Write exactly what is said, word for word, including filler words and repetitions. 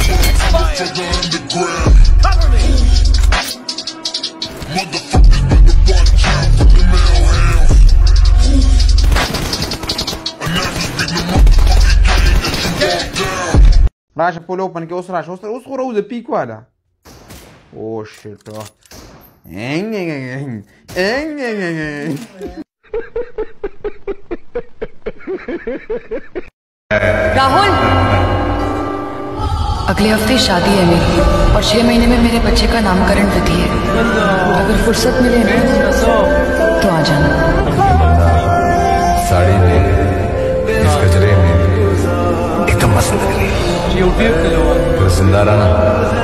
Raja pull open que os raja os os roos de peak wala. Oh shit. Eng eng eng eng eng eng. Rahul, अगले हफ्ते शादी है मेरी और छह महीने में मेरे बच्चे का नामकरण विधि है। अगर फुर्सत मिले ना तो आ जाना। साड़ी में इस गजरे में एकदम मस्त लग रही है। जिंदा रहना।